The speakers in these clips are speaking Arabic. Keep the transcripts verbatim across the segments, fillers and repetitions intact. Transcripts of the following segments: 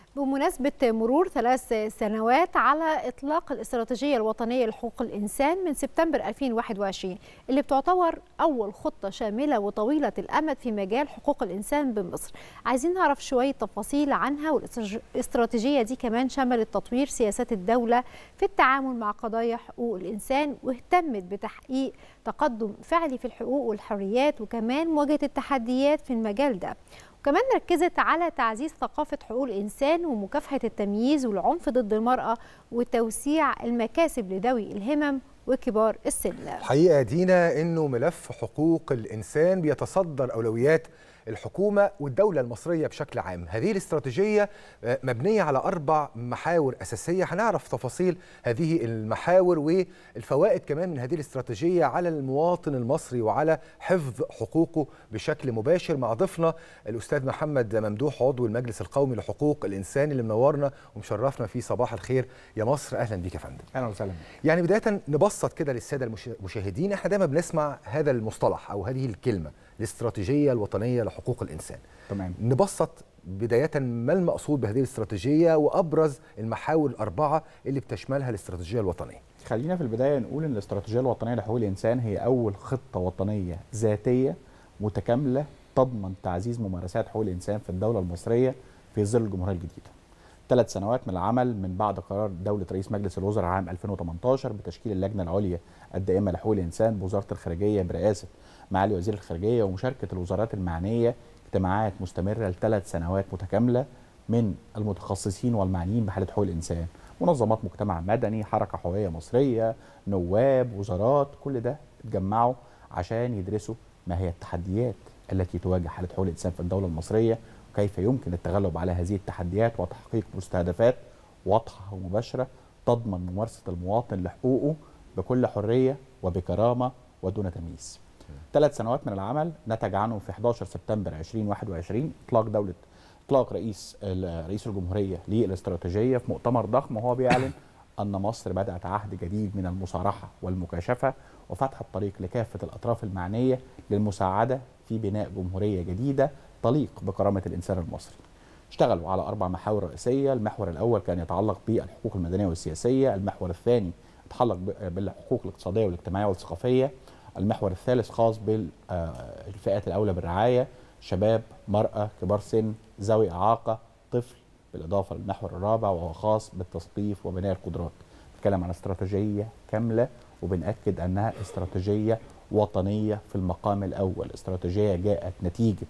بمناسبة مرور ثلاث سنوات على إطلاق الاستراتيجية الوطنية لحقوق الإنسان من سبتمبر ألفين وواحد وعشرين اللي بتعتبر أول خطة شاملة وطويلة الأمد في مجال حقوق الإنسان بمصر، عايزين نعرف شوية تفاصيل عنها. والاستراتيجية دي كمان شملت تطوير سياسات الدولة في التعامل مع قضايا حقوق الإنسان، واهتمت بتحقيق تقدم فعلي في الحقوق والحريات، وكمان مواجهة التحديات في المجال ده. وكمان ركزت على تعزيز ثقافة حقوق الإنسان ومكافحة التمييز والعنف ضد المرأة وتوسيع المكاسب لذوي الهمم وكبار السن. الحقيقة دينا إنه ملف حقوق الإنسان بيتصدر أولويات الحكومة والدولة المصرية بشكل عام. هذه الاستراتيجية مبنية على أربع محاور أساسية، هنعرف تفاصيل هذه المحاور والفوائد كمان من هذه الاستراتيجية على المواطن المصري وعلى حفظ حقوقه بشكل مباشر مع ضيفنا الأستاذ محمد ممدوح عضو المجلس القومي لحقوق الإنسان اللي منورنا ومشرفنا في صباح الخير يا مصر. أهلا بيك يا فندم. أهلا وسهلا. يعني بداية نبسط كده للسادة المشاهدين، احنا دايما بنسمع هذا المصطلح أو هذه الكلمة الاستراتيجية الوطنية لحقوق الإنسان. تمام. نبسط بداية ما المقصود بهذه الاستراتيجية وأبرز المحاور الأربعة اللي بتشملها الاستراتيجية الوطنية. خلينا في البداية نقول أن الاستراتيجية الوطنية لحقوق الإنسان هي أول خطة وطنية ذاتية متكاملة تضمن تعزيز ممارسات حقوق الإنسان في الدولة المصرية في ظل الجمهورية الجديدة. ثلاث سنوات من العمل من بعد قرار دولة رئيس مجلس الوزراء عام ألفين وثمانية عشر بتشكيل اللجنة العليا الدائمة لحقوق الإنسان بوزارة الخارجية برئاسة معالي وزير الخارجية ومشاركة الوزارات المعنية، اجتماعات مستمرة لثلاث سنوات متكاملة من المتخصصين والمعنيين بحالة حقوق الإنسان، منظمات مجتمع مدني، حركة حقوقية مصرية، نواب، وزارات، كل ده اتجمعوا عشان يدرسوا ما هي التحديات التي تواجه حالة حقوق الإنسان في الدولة المصرية، وكيف يمكن التغلب على هذه التحديات وتحقيق مستهدفات واضحة ومباشرة تضمن ممارسة المواطن لحقوقه بكل حرية وبكرامة ودون تمييز. ثلاث سنوات من العمل نتج عنه في أحد عشر سبتمبر ألفين وواحد وعشرين اطلاق دوله اطلاق رئيس رئيس الجمهوريه للاستراتيجيه في مؤتمر ضخم، وهو بيعلن ان مصر بدات عهد جديد من المصارحه والمكاشفه وفتح الطريق لكافه الاطراف المعنيه للمساعده في بناء جمهوريه جديده تليق بكرامه الانسان المصري. اشتغلوا على اربع محاور رئيسيه، المحور الاول كان يتعلق بالحقوق المدنيه والسياسيه، المحور الثاني يتعلق بالحقوق الاقتصاديه والاجتماعيه والثقافيه، المحور الثالث خاص بالفئات الأولى بالرعاية، شباب، مرأة، كبار سن، ذوي إعاقة، طفل، بالإضافة للمحور الرابع وهو خاص بالتثقيف وبناء القدرات. بنتكلم عن استراتيجية كاملة وبنأكد أنها استراتيجية وطنية في المقام الأول، استراتيجية جاءت نتيجة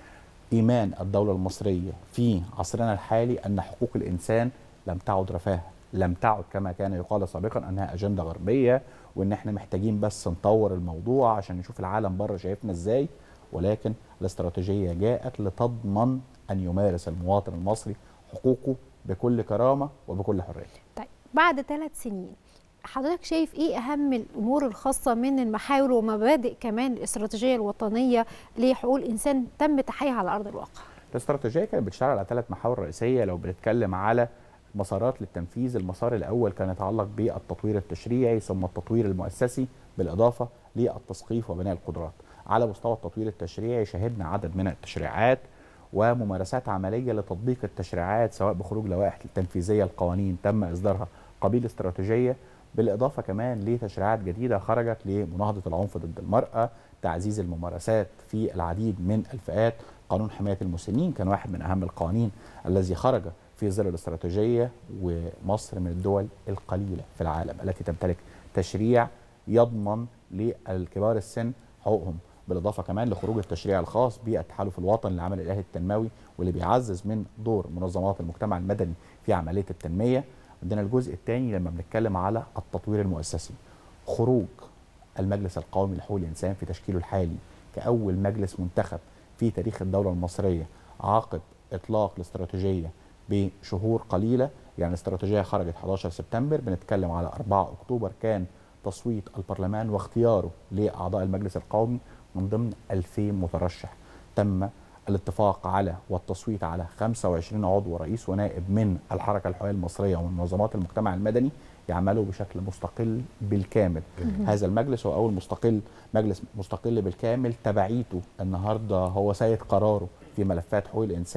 إيمان الدولة المصرية في عصرنا الحالي أن حقوق الإنسان لم تعد رفاهة، لم تعد كما كان يقال سابقا أنها أجندة غربية وان احنا محتاجين بس نطور الموضوع عشان نشوف العالم بره شايفنا ازاي، ولكن الاستراتيجيه جاءت لتضمن ان يمارس المواطن المصري حقوقه بكل كرامه وبكل حريه. طيب بعد ثلاث سنين حضرتك شايف ايه اهم الامور الخاصه من المحاور ومبادئ كمان الاستراتيجيه الوطنيه لحقوق الانسان تم تحقيقها على ارض الواقع؟ الاستراتيجيه كانت بتشتغل على ثلاث محاور رئيسيه. لو بنتكلم على مسارات للتنفيذ، المسار الأول كان يتعلق بالتطوير التشريعي ثم التطوير المؤسسي بالإضافة للتثقيف وبناء القدرات. على مستوى التطوير التشريعي شهدنا عدد من التشريعات وممارسات عملية لتطبيق التشريعات سواء بخروج لوائح تنفيذية القوانين تم إصدارها قبيل استراتيجية، بالإضافة كمان لتشريعات جديدة خرجت لمناهضة العنف ضد المرأة، تعزيز الممارسات في العديد من الفئات. قانون حماية المسنين كان واحد من أهم القوانين الذي خرج في ظل الاستراتيجية، ومصر من الدول القليلة في العالم التي تمتلك تشريع يضمن للكبار السن حقوقهم، بالإضافة كمان لخروج التشريع الخاص بالتحالف الوطني للعمل الإلهي التنموي واللي بيعزز من دور منظمات المجتمع المدني في عملية التنمية. عندنا الجزء الثاني لما بنتكلم على التطوير المؤسسي، خروج المجلس القومي لحقوق الإنسان في تشكيله الحالي كأول مجلس منتخب في تاريخ الدولة المصرية عقب إطلاق الاستراتيجية بشهور قليلة. يعني الاستراتيجية خرجت أحد عشر سبتمبر، بنتكلم على أربعة أكتوبر كان تصويت البرلمان واختياره لأعضاء المجلس القومي من ضمن ألفين مترشح. تم الاتفاق على والتصويت على خمسة وعشرين عضو رئيس ونائب من الحركة الحقوقية المصرية ومن منظمات المجتمع المدني يعملوا بشكل مستقل بالكامل. هذا المجلس هو أول مستقل مجلس مستقل بالكامل، تبعيته النهارده هو سيد قراره في ملفات حقوق الإنسان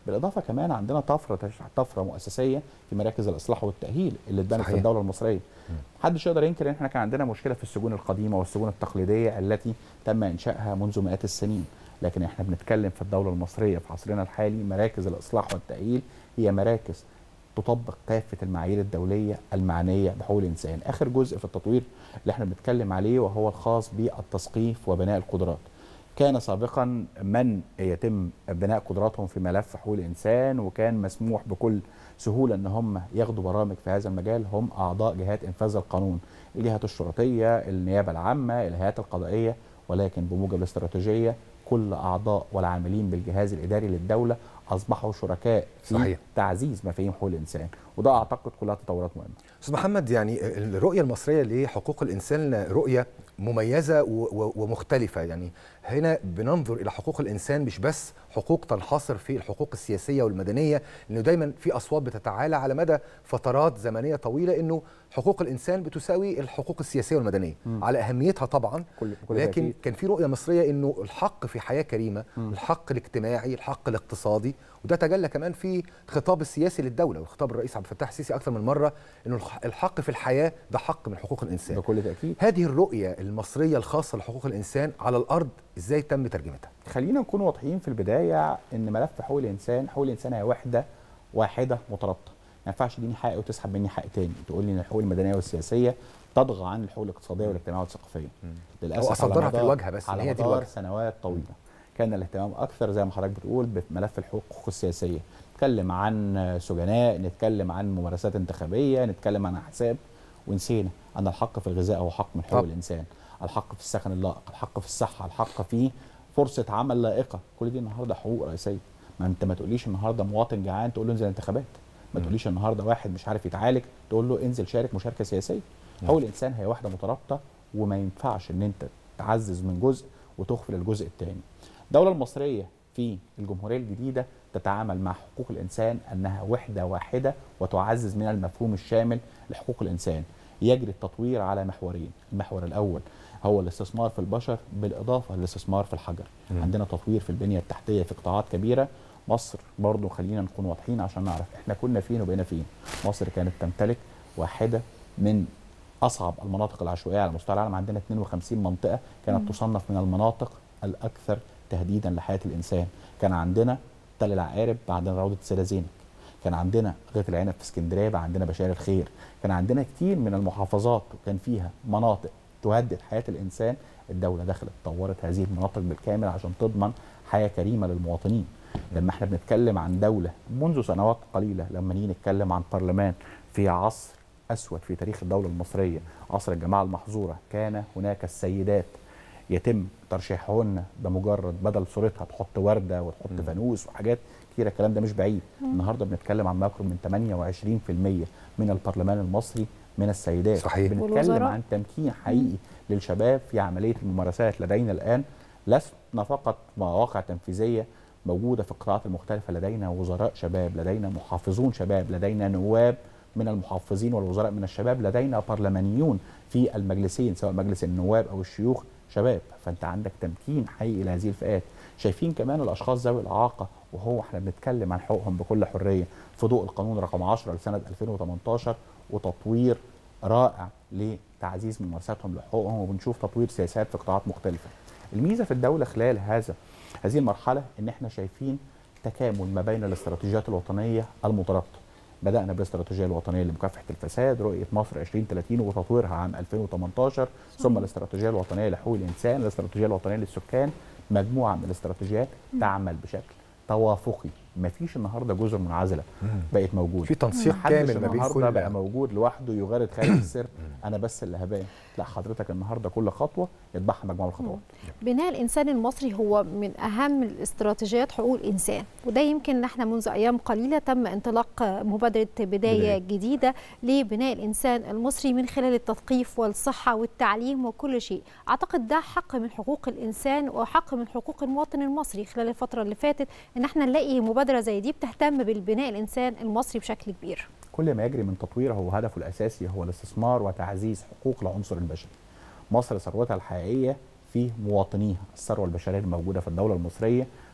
بالاضافه كمان عندنا طفره طفره مؤسسيه في مراكز الاصلاح والتاهيل اللي اتبنت في الدوله المصريه. محدش يقدر ينكر ان احنا كان عندنا مشكله في السجون القديمه والسجون التقليديه التي تم انشائها منذ مئات السنين، لكن احنا بنتكلم في الدوله المصريه في عصرنا الحالي مراكز الاصلاح والتاهيل هي مراكز تطبق كافه المعايير الدوليه المعنيه بحقوق الانسان. اخر جزء في التطوير اللي احنا بنتكلم عليه وهو الخاص بالتثقيف وبناء القدرات. كان سابقا من يتم بناء قدراتهم في ملف حقوق الانسان وكان مسموح بكل سهوله ان هم ياخدوا برامج في هذا المجال هم اعضاء جهات انفاذ القانون، الجهات الشرطيه، النيابه العامه، الهيئات القضائيه، ولكن بموجب الاستراتيجيه كل اعضاء والعاملين بالجهاز الاداري للدوله اصبحوا شركاء في صحيح. تعزيز مفاهيم حقوق الانسان، وده اعتقد كلها تطورات مهمه. استاذ محمد، يعني الرؤيه المصريه لحقوق الانسان رؤيه مميزه ومختلفه. يعني هنا بننظر الى حقوق الانسان مش بس حقوق تنحصر في الحقوق السياسيه والمدنيه، لانه دايما في اصوات بتتعالى على مدى فترات زمنيه طويله انه حقوق الانسان بتساوي الحقوق السياسيه والمدنيه م. على اهميتها طبعا، كل كل لكن أكيد. كان في رؤيه مصريه انه الحق في حياه كريمه، م. الحق الاجتماعي، الحق الاقتصادي، وده تجلى كمان في الخطاب السياسي للدوله وخطاب الرئيس عبد الفتاح السيسي اكثر من مره انه الحق في الحياه ده حق من حقوق الانسان. بكل تاكيد. هذه الرؤيه المصريه الخاصه لحقوق الانسان على الارض ازاي تم ترجمتها؟ خلينا نكون واضحين في البدايه ان ملف حقوق الانسان، حقوق الانسان هي وحده واحده مترابطه، ما ينفعش تديني حق وتسحب مني حق تاني، تقول لي ان الحقوق المدنيه والسياسيه تطغى عن الحقوق الاقتصاديه والاجتماعيه والثقافيه. للاسف اصدرها في الواجهه بس على مدار سنوات طويله كان الاهتمام اكثر زي ما حضرتك بتقول بملف الحقوق السياسيه، نتكلم عن سجناء، نتكلم عن ممارسات انتخابيه، نتكلم عن احزاب، ونسينا ان الحق في الغذاء هو حق من حقوق الانسان، الحق في السكن اللائق، الحق في الصحه، الحق في فرصه عمل لائقه، كل دي النهارده حقوق رئيسيه. ما انت ما تقوليش النهارده مواطن جعان تقول له انزل انتخابات، ما تقوليش النهارده واحد مش عارف يتعالج تقول له انزل شارك مشاركه سياسيه. حقوق الانسان هي واحده مترابطه وما ينفعش ان انت تعزز من جزء وتغفل الجزء الثاني. الدوله المصريه في الجمهوريه الجديده تتعامل مع حقوق الانسان انها وحده واحده وتعزز من المفهوم الشامل لحقوق الانسان. يجري التطوير على محورين، المحور الاول هو الاستثمار في البشر بالاضافه للاستثمار في الحجر. م. عندنا تطوير في البنيه التحتيه في قطاعات كبيره. مصر برضو خلينا نكون واضحين عشان نعرف احنا كنا فين وبقينا فين. مصر كانت تمتلك واحده من اصعب المناطق العشوائيه على مستوى العالم، عندنا اثنين وخمسين منطقه كانت م. تصنف من المناطق الاكثر تهديدا لحياه الانسان. كان عندنا تل العقارب، عندنا روضه السيده زينب، كان عندنا غيط العنب في اسكندريه، بقى عندنا بشاير الخير، كان عندنا كتير من المحافظات وكان فيها مناطق تهدد حياه الانسان. الدوله دخلت طورت هذه المناطق بالكامل عشان تضمن حياه كريمه للمواطنين. لما احنا بنتكلم عن دوله منذ سنوات قليله، لما نيجي نتكلم عن برلمان في عصر اسود في تاريخ الدوله المصريه، عصر الجماعه المحظوره، كان هناك السيدات يتم ترشيحهن بمجرد بدل صورتها تحط ورده وتحط فانوس وحاجات كتيره. الكلام ده مش بعيد. النهارده بنتكلم عن ما يقرب من ثمانية وعشرين بالمئة من البرلمان المصري من السيدات. صحيح. بنتكلم عن تمكين حقيقي للشباب في عمليه الممارسات. لدينا الان لسنا فقط مواقع تنفيذيه موجوده في القطاعات المختلفه، لدينا وزراء شباب، لدينا محافظون شباب، لدينا نواب من المحافظين والوزراء من الشباب، لدينا برلمانيون في المجلسين سواء مجلس النواب او الشيوخ شباب. فانت عندك تمكين حقيقي لهذه الفئات. شايفين كمان الاشخاص ذوي الاعاقه، وهو احنا بنتكلم عن حقوقهم بكل حريه في ضوء القانون رقم عشرة لسنه ألفين وثمانية عشر وتطوير رائع لتعزيز ممارساتهم لحقوقهم، وبنشوف تطوير سياسات في قطاعات مختلفه. الميزه في الدوله خلال هذا هذه المرحله ان احنا شايفين تكامل ما بين الاستراتيجيات الوطنيه المترابطه. بدأنا بالاستراتيجية الوطنية لمكافحة الفساد، رؤية مصر ألفين وثلاثين وتطويرها عام ألفين وثمانية عشر، ثم الاستراتيجية الوطنية لحقوق الإنسان، الاستراتيجية الوطنية للسكان. مجموعة من الاستراتيجيات تعمل بشكل توافقي، مفيش النهارده جزر منعزله بقت موجوده، في تنسيق كامل ما بين كل بقى موجود لوحده يغرد خارج السر انا بس اللي هبان. لا، حضرتك النهارده كل خطوه يتبعها مجموعه الخطوات. بناء الانسان المصري هو من اهم الاستراتيجيات حقوق الانسان، وده يمكن ان احنا منذ ايام قليله تم انطلاق مبادره بدايه جديده لبناء الانسان المصري من خلال التثقيف والصحه والتعليم وكل شيء. اعتقد ده حق من حقوق الانسان وحق من حقوق المواطن المصري خلال الفتره اللي فاتت، ان احنا نلاقي مبادره زي دي بتهتم بالبناء الانسان المصري بشكل كبير. كل ما يجري من تطويره هو هدفه الاساسي هو الاستثمار وتعزيز حقوق العنصر البشري. مصر ثروتها الحقيقيه في مواطنيها، الثروه البشريه الموجوده في الدوله المصريه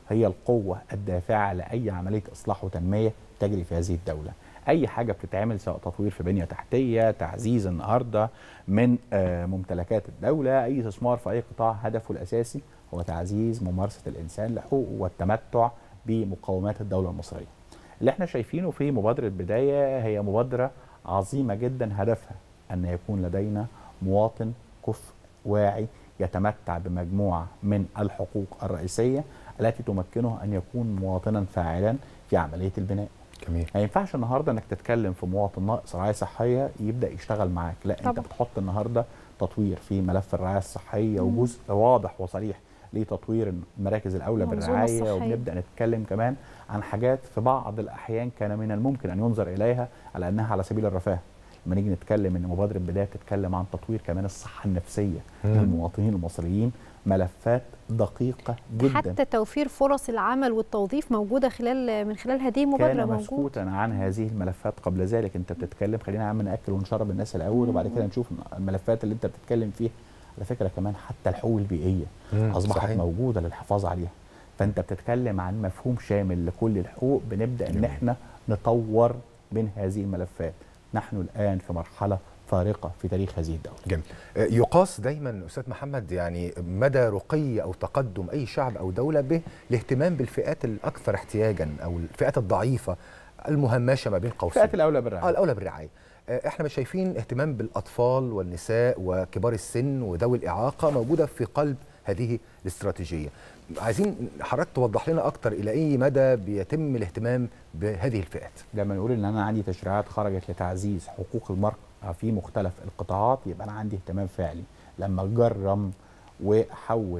هي القوه الدافعه لاي عمليه اصلاح وتنميه تجري في هذه الدوله. اي حاجه بتتعمل سواء تطوير في بنيه تحتيه، تعزيز النهارده من ممتلكات الدوله، اي استثمار في اي قطاع هدفه الاساسي هو تعزيز ممارسه الانسان لحقوقه والتمتع بمقومات الدوله المصريه. اللي احنا شايفينه في مبادره بدايه هي مبادره عظيمه جدا، هدفها ان يكون لدينا مواطن كفء واعي يتمتع بمجموعه من الحقوق الرئيسيه التي تمكنه ان يكون مواطنا فاعلا في عمليه البناء. جميل. ما ينفعش النهارده انك تتكلم في مواطن ناقص رعايه صحيه يبدا يشتغل معاك، لا طبعا. انت بتحط النهارده تطوير في ملف الرعايه الصحيه مم. وجزء واضح وصريح لتطوير المراكز الاولى بالرعايه، وبنبدا نتكلم كمان عن حاجات في بعض الاحيان كان من الممكن ان ينظر اليها على انها على سبيل الرفاه. لما نيجي نتكلم ان مبادره بدايه تتكلم عن تطوير كمان الصحه النفسيه للمواطنين المصريين، ملفات دقيقه جدا. حتى توفير فرص العمل والتوظيف موجوده خلال من خلال هذه المبادره. كان مسكوتا عن هذه الملفات قبل ذلك. انت بتتكلم خلينا عم ناكل ونشرب الناس الاول وبعد كده نشوف الملفات اللي انت بتتكلم فيها. على فكره كمان حتى الحقوق البيئيه اصبحت صحيح. موجوده للحفاظ عليها. فانت بتتكلم عن مفهوم شامل لكل الحقوق. بنبدا ان احنا نطور من هذه الملفات. نحن الان في مرحله فارقه في تاريخ هذه الدوله. جميل. يقاس دايما استاذ محمد يعني مدى رقي او تقدم اي شعب او دوله بالاهتمام بالفئات الاكثر احتياجا او الفئات الضعيفه المهمشه ما بين قوسين. الفئات الاولى بالرعايه. اه الاولى بالرعايه. احنا مش شايفين اهتمام بالاطفال والنساء وكبار السن وذوي الاعاقه موجوده في قلب هذه الاستراتيجيه. عايزين حضرتك توضح لنا اكتر الى اي مدى بيتم الاهتمام بهذه الفئات. لما نقول ان انا عندي تشريعات خرجت لتعزيز حقوق المرأة في مختلف القطاعات يبقى انا عندي اهتمام فعلي. لما اجرم واحول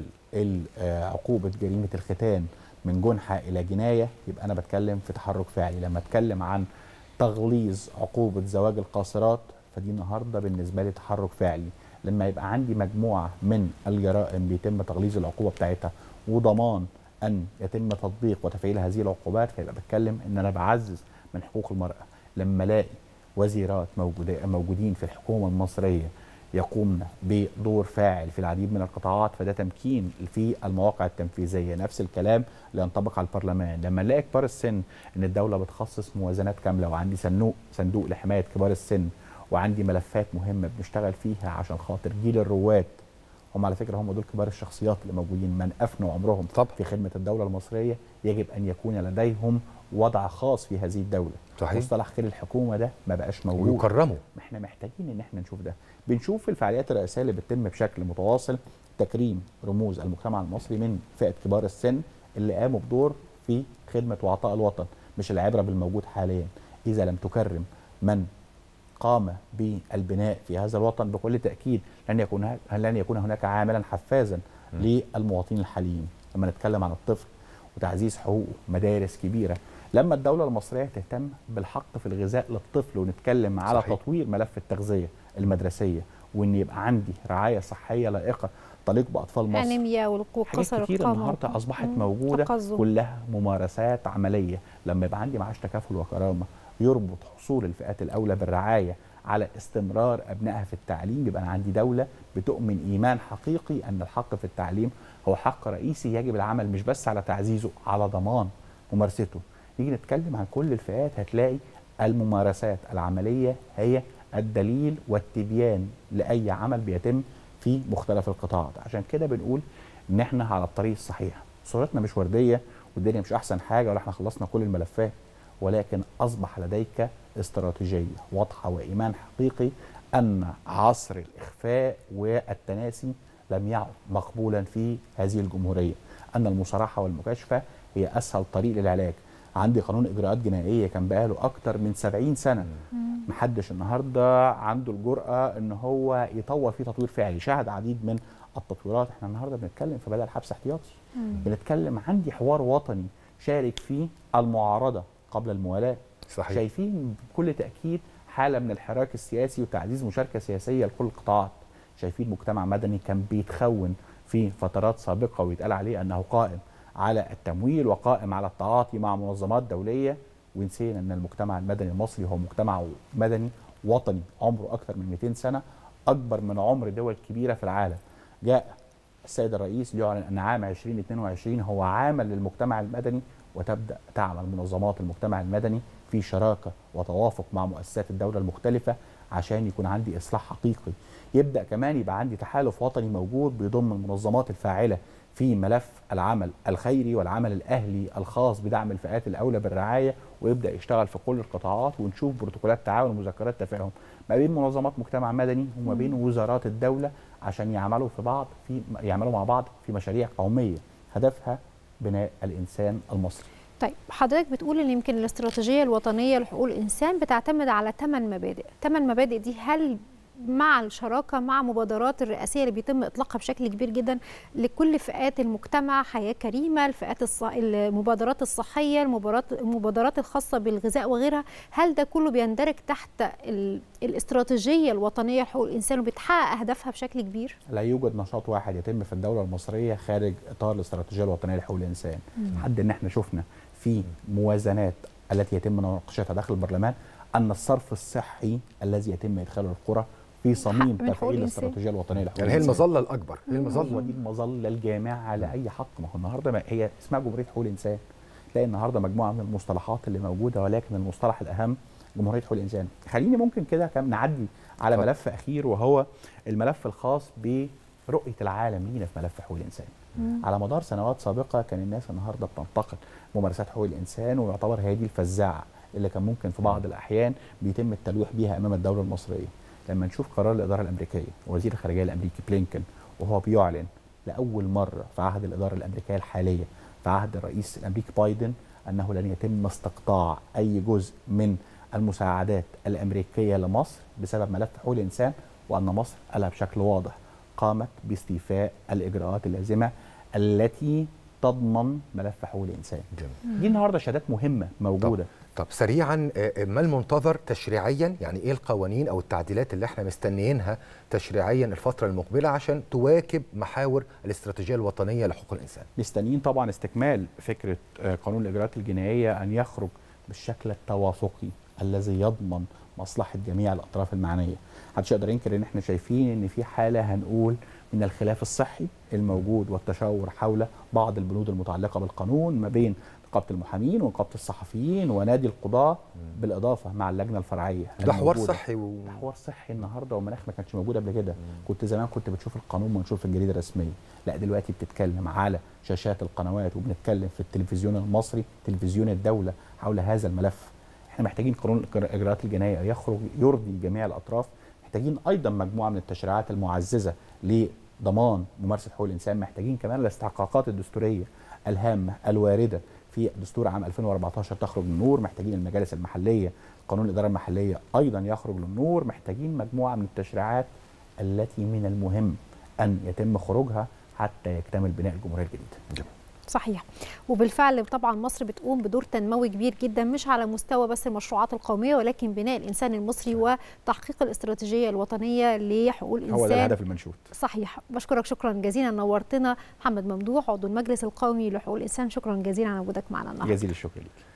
عقوبه جريمه الختان من جنحه الى جنايه يبقى انا بتكلم في تحرك فعلي. لما اتكلم عن تغليظ عقوبه زواج القاصرات فدي النهارده بالنسبه لي تحرك فعلي. لما يبقى عندي مجموعه من الجرائم بيتم تغليظ العقوبه بتاعتها وضمان ان يتم تطبيق وتفعيل هذه العقوبات فيبقى بتكلم ان انا بعزز من حقوق المراه. لما الاقي وزيرات موجودين في الحكومه المصريه يقومن بدور فاعل في العديد من القطاعات فده تمكين في المواقع التنفيذيه. نفس الكلام اللي ينطبق على البرلمان. لما نلاقي كبار السن ان الدوله بتخصص موازنات كامله وعندي صندوق صندوق لحمايه كبار السن وعندي ملفات مهمه بنشتغل فيها عشان خاطر جيل الرواد. هم على فكره هم دول كبار الشخصيات اللي موجودين من افنوا عمرهم طب. في خدمه الدوله المصريه. يجب ان يكون لديهم وضع خاص في هذه الدوله. صحيح. مصطلح خير الحكومه ده ما بقاش موجود ويكرموا. احنا محتاجين ان احنا نشوف ده. بنشوف في الفعاليات الرئاسيه اللي بتتم بشكل متواصل تكريم رموز المجتمع المصري من فئه كبار السن اللي قاموا بدور في خدمه وعطاء الوطن. مش العبره بالموجود حاليا. اذا لم تكرم من قام بالبناء في هذا الوطن بكل تاكيد لن يكون لن يكون هناك عاملا حفازا للمواطنين الحاليين. لما نتكلم عن الطفل وتعزيز حقوقه، مدارس كبيره. لما الدوله المصريه تهتم بالحق في الغذاء للطفل ونتكلم على صحيح. تطوير ملف التغذيه المدرسيه وان يبقى عندي رعايه صحيه لائقه تليق باطفال مصر. انيميا والقوق قصر القامه كتير النهارده اصبحت موجوده تقزم. كلها ممارسات عمليه. لما يبقى عندي معاش تكافل وكرامه يربط حصول الفئات الاولى بالرعايه على استمرار ابنائها في التعليم يبقى انا عندي دوله بتؤمن ايمان حقيقي ان الحق في التعليم هو حق رئيسي يجب العمل مش بس على تعزيزه على ضمان ممارسته. نيجي نتكلم عن كل الفئات هتلاقي الممارسات العمليه هي الدليل والتبيان لاي عمل بيتم في مختلف القطاعات. عشان كده بنقول ان احنا على الطريق الصحيح. صورتنا مش ورديه والدنيا مش احسن حاجه ولا احنا خلصنا كل الملفات، ولكن اصبح لديك استراتيجيه واضحه وايمان حقيقي ان عصر الاخفاء والتناسي لم يعد مقبولا في هذه الجمهوريه. ان المصارحه والمكاشفه هي اسهل طريق للعلاج. عندي قانون اجراءات جنائيه كان بقاله اكتر من سبعين سنه. محدش النهارده عنده الجرأه ان هو يطور فيه تطوير فعلي. شاهد عديد من التطويرات. احنا النهارده بنتكلم في بدل حبس احتياطي. بنتكلم عندي حوار وطني شارك فيه المعارضه قبل الموالاه. صحيح. شايفين بكل تاكيد حاله من الحراك السياسي وتعزيز مشاركه سياسيه لكل القطاعات. شايفين مجتمع مدني كان بيتخون في فترات سابقه ويتقال عليه انه قائم على التمويل وقائم على التعاطي مع منظمات دوليه، ونسينا ان المجتمع المدني المصري هو مجتمع مدني وطني عمره اكثر من مئتين سنه، اكبر من عمر دول كبيره في العالم. جاء السيد الرئيس ليعلن أن عام ألفين واثنين وعشرين هو عام للمجتمع المدني، وتبدأ تعمل منظمات المجتمع المدني في شراكة وتوافق مع مؤسسات الدولة المختلفة عشان يكون عندي إصلاح حقيقي. يبدأ كمان يبقى عندي تحالف وطني موجود بيضم المنظمات الفاعلة في ملف العمل الخيري والعمل الأهلي الخاص بدعم الفئات الأولى بالرعاية، ويبدأ يشتغل في كل القطاعات، ونشوف بروتوكولات تعاون ومذكرات تفاهم ما بين منظمات مجتمع مدني وما بين وزارات الدولة عشان يعملوا في بعض في يعملوا مع بعض في مشاريع قومية هدفها بناء الإنسان المصري. طيب حضرتك بتقول ان يمكن الاستراتيجيه الوطنيه لحقوق الانسان بتعتمد على ثمان مبادئ، ثمان مبادئ دي هل مع الشراكه مع مبادرات الرئاسيه اللي بيتم اطلاقها بشكل كبير جدا لكل فئات المجتمع، حياه كريمه، الفئات الص... المبادرات الصحيه، المبادرات المبادرات الخاصه بالغذاء وغيرها، هل ده كله بيندرج تحت ال... الاستراتيجيه الوطنيه لحقوق الانسان وبتحقق اهدافها بشكل كبير؟ لا يوجد نشاط واحد يتم في الدوله المصريه خارج اطار الاستراتيجيه الوطنيه لحقوق الانسان. لحد ان احنا شفنا في موازنات التي يتم مناقشتها داخل البرلمان ان الصرف الصحي الذي يتم ادخاله القرى في صميم تفعيل الاستراتيجيه الوطنيه لحقوق يعني هي المظله الاكبر، هي المظله ودي المظله الجامعه على اي حق. ما هو النهارده ما هي اسمها جمهوريه حقوق الانسان، تلاقي النهارده مجموعه من المصطلحات اللي موجوده، ولكن المصطلح الاهم جمهوريه حقوق الانسان. خليني ممكن كده كم نعدي على طبعا. ملف اخير وهو الملف الخاص برؤيه العالم لينا في ملف حقوق الانسان. مم. على مدار سنوات سابقه كان الناس النهارده بتنتقد ممارسات حقوق الانسان، ويعتبر هي دي الفزاعه اللي كان ممكن في بعض الاحيان بيتم التلويح بيها امام الدوله المصريه. لما نشوف قرار الاداره الامريكيه ووزير الخارجيه الامريكي بلينكن وهو بيعلن لاول مره في عهد الاداره الامريكيه الحاليه في عهد الرئيس الامريكي بايدن انه لن يتم استقطاع اي جزء من المساعدات الامريكيه لمصر بسبب ملف حقوق الانسان، وان مصر قالها بشكل واضح قامت باستيفاء الاجراءات اللازمه التي تضمن ملف حقوق الانسان. جميل. دي النهارده شهادات مهمه موجوده. طب, طب سريعا، ما المنتظر تشريعيا؟ يعني ايه القوانين او التعديلات اللي احنا مستنيينها تشريعيا الفتره المقبله عشان تواكب محاور الاستراتيجيه الوطنيه لحقوق الانسان؟ مستنيين طبعا استكمال فكره قانون الاجراءات الجنائيه ان يخرج بالشكل التوافقي الذي يضمن مصلحه جميع الاطراف المعنيه. محدش يقدر ينكر ان احنا شايفين ان في حاله هنقول من الخلاف الصحي الموجود والتشاور حول بعض البنود المتعلقه بالقانون ما بين نقابه المحامين ونقابه الصحفيين ونادي القضاه، بالاضافه مع اللجنه الفرعيه. ده حوار صحي و... ده حوار صحي النهارده، ومناخ ما كانش موجود قبل كده. كنت زمان كنت بتشوف القانون منشور في الجريده الرسميه، لا دلوقتي بتتكلم على شاشات القنوات وبنتكلم في التلفزيون المصري تلفزيون الدوله حول هذا الملف. احنا محتاجين قانون الاجراءات الجنائيه يخرج يرضي جميع الاطراف، محتاجين ايضا مجموعه من التشريعات المعززه لضمان ممارسه حقوق الانسان، محتاجين كمان الاستحقاقات الدستوريه الهامه الوارده في دستور عام ألفين وأربعتاشر تخرج للنور، محتاجين المجالس المحليه، قانون الاداره المحليه ايضا يخرج للنور، محتاجين مجموعه من التشريعات التي من المهم ان يتم خروجها حتى يكتمل بناء الجمهوريه الجديده. صحيح، وبالفعل طبعا مصر بتقوم بدور تنموي كبير جدا، مش على مستوى بس المشروعات القوميه ولكن بناء الانسان المصري وتحقيق الاستراتيجيه الوطنيه لحقوق الانسان. هو ده الهدف المنشود. صحيح. بشكرك شكرا جزيلا، نورتنا محمد ممدوح عضو المجلس القومي لحقوق الانسان، شكرا جزيلا على وجودك معنا النهارده. جزيل الشكر ليك.